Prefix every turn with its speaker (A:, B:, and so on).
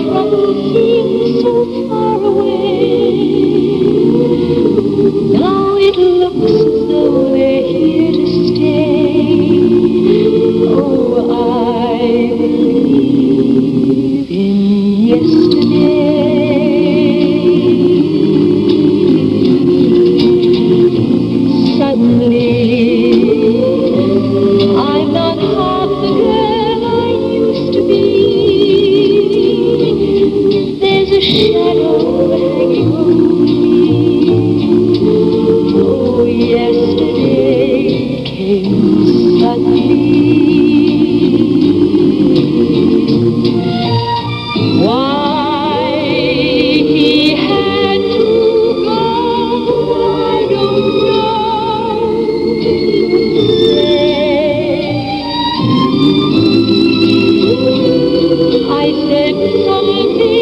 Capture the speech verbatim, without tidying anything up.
A: trouble seemed so far away. Now it looks as though they're here to stay. Oh, I believe in yesterday. Suddenly, I'm not half the girl I used to be. There's a shadow hanging over me. Oh, yesterday came suddenly. Why he had to go, I don't know. I said something